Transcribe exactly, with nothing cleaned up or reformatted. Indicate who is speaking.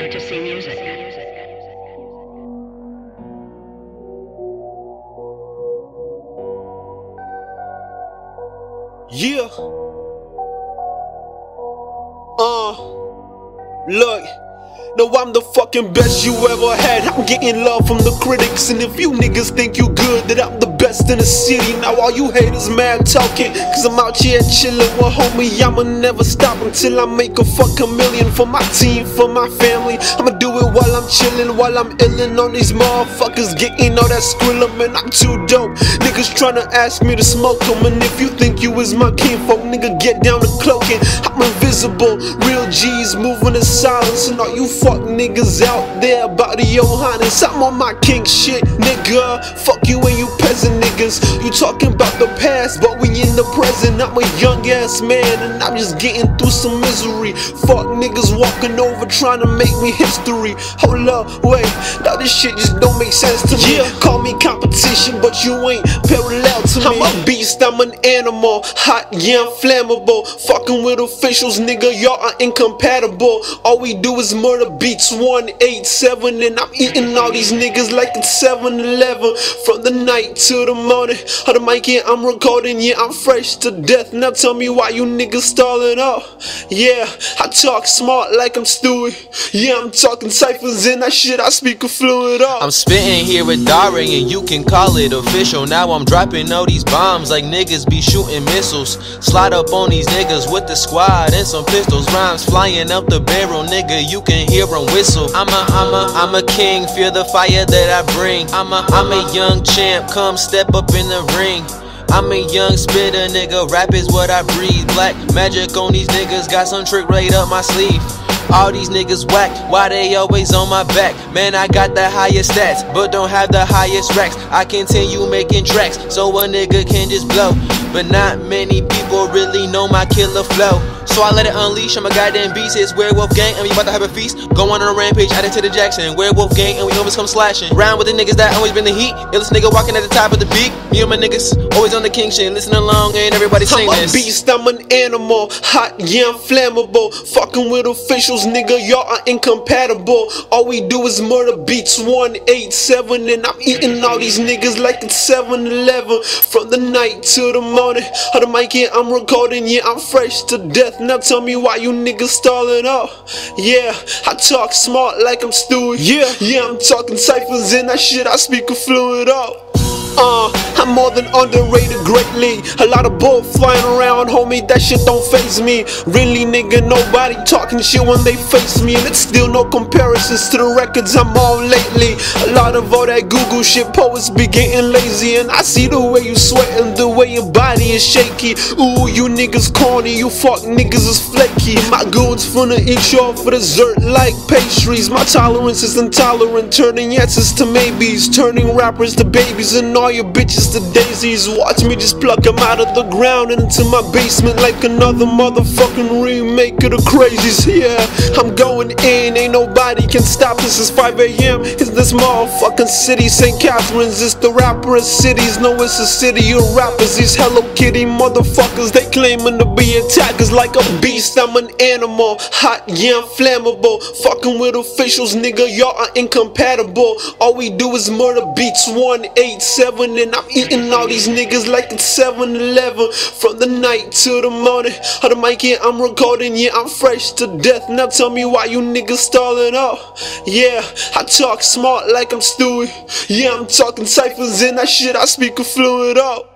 Speaker 1: Fantasy music.
Speaker 2: Yeah. Uh, look. No, I'm the fucking best you ever had. I'm getting love from the critics. And if you niggas think you good, that I'm the best in the city. Now all you haters mad talking, cause I'm out here chillin'. Well homie, I'ma never stop until I make a fucking million. For my team, for my family, I'ma do it while I'm chillin', while I'm illin' on these motherfuckers getting all that skrilla. Man, I'm too dope. Niggas tryna ask me to smoke them. And if you think you is my kinfolk, nigga, get down to cloaking. I'm invisible, real G's moving in silence. And all you fuck niggas out there about the Johannes, I'm on my king shit, nigga. Fuck you and you peasant niggas. You talking about the past, but we in the present. I'm a young ass man and I'm just getting through some misery. Fuck niggas walking over trying to make me history. Hold up, wait, now this shit just don't make sense to me. Yeah. Call me competition, but you ain't parallel to me. I'm a beast, I'm an animal, hot, yeah, I'm flammable. Fucking with officials, nigga, y'all are incompatible. All we do is murder beats one eight seven, and I'm eating all these niggas like it's seven eleven. From the night to the morning, on the mic, yeah, I'm recording, yeah, I'm fresh to death. Now tell me why you niggas stalling up. Yeah, I talk smart like I'm Stewie. Yeah, I'm talking ciphers and that shit I speak a fluid up.
Speaker 3: I'm spitting here with Dari and you can call it official. Now I'm dropping all these bombs like niggas be shooting missiles. Slide up on these niggas with the squad and some pistols. Rhymes flying up the barrel, nigga, you can hear them whistle. I'm a, I'm a, I'm a king, feel the fire that I bring. I'm a, I'm a young champ, come step up in the ring. I'm a young spitter, nigga, rap is what I breathe. Black magic on these niggas, got some trick right up my sleeve. All these niggas whack, why they always on my back? Man, I got the highest stats, but don't have the highest racks. I continue making tracks, so a nigga can just blow. But not many people really know my killer flow. So I let it unleash, I'm a goddamn beast. It's Werewolf Gang, and we about to have a feast. Go on a rampage, added to the Jackson. Werewolf Gang, and we always come slashing. Round with the niggas that always been the heat. Illest nigga walking at the top of the beat. Me and my niggas, always on the king shit. Listen along, and everybody sing
Speaker 2: I'm
Speaker 3: this.
Speaker 2: I'm a beast, I'm an animal, hot, yeah, I'm flammable. Fucking with officials, nigga, y'all are incompatible. All we do is murder beats one eight seven, and I'm eating all these niggas like it's seven eleven. From the night to the morning, on the mic, yeah, I'm recording, yeah, I'm fresh to death. Now tell me why you niggas stalling up. Yeah, I talk smart like I'm Stewie. Yeah, yeah, I'm talking ciphers and that shit I speak a fluid up. Uh, I'm more than underrated greatly. A lot of bull flying around, homie, that shit don't faze me. Really, nigga, nobody talking shit when they face me. And it's still no comparisons to the records I'm on lately. A lot of all that Google shit, poets be getting lazy. And I see the way you sweating, the way your body is shaky. Ooh, you niggas corny, you fuck niggas is flaky. My goons finna eat you off for dessert like pastries. My tolerance is intolerant, turning yeses to maybes, turning rappers to babies and all your bitches to daisies. Watch me just pluck them out of the ground and into my basement like another motherfucking remake of the Crazies. Yeah, I'm going in, ain't nobody can stop this. It's five A M It's this motherfucking city, Saint Catharines. It's the rapper cities, no, it's a city of rappers. These Hello Kitty motherfuckers, they claiming to be attackers like a beast. I'm an animal, hot, yeah, I'm flammable. Fucking with officials, nigga, y'all are incompatible. All we do is murder beats one eight seven, and I'm eating all these niggas like it's seven eleven. From the night to the morning, on the mic, yeah, I'm recording, yeah, I'm fresh to death. Now tell me why you niggas stalling up. Yeah, I talk smart like I'm Stewie. Yeah, I'm talking ciphers and that shit I speak a fluid up.